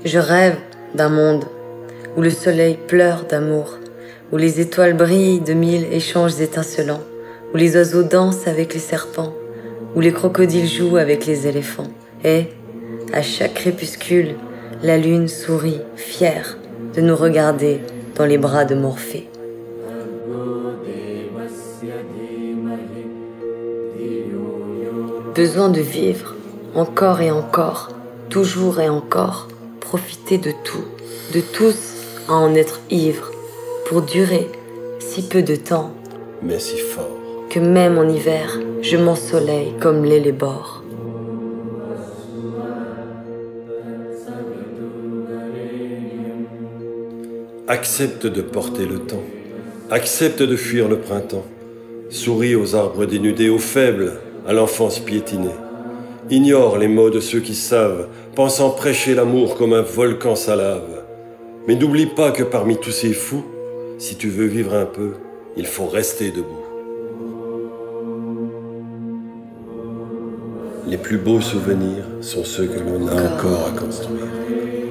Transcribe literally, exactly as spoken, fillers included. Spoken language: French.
Je rêve d'un monde où le soleil pleure d'amour, où les étoiles brillent de mille échanges étincelants, où les oiseaux dansent avec les serpents, où les crocodiles jouent avec les éléphants. Et, à chaque crépuscule, la lune sourit, fière de nous regarder dans les bras de Morphée. Besoin de vivre, encore et encore, toujours et encore, profiter de tout, de tous à en être ivre, pour durer si peu de temps, mais si fort, que même en hiver, je m'ensoleille comme l'Élébore. Accepte de porter le temps, accepte de fuir le printemps, souris aux arbres dénudés, aux faibles, à l'enfance piétinée. Ignore les mots de ceux qui savent, pensant prêcher l'amour comme un volcan sa lave. Mais n'oublie pas que parmi tous ces fous, si tu veux vivre un peu, il faut rester debout. Les plus beaux souvenirs sont ceux que l'on a encore à construire.